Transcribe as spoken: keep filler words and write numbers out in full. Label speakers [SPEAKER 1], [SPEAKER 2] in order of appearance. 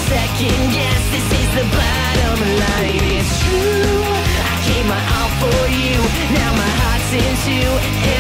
[SPEAKER 1] second guess. This is the bottom line. It's true, I gave my all for you. Now my heart's in two.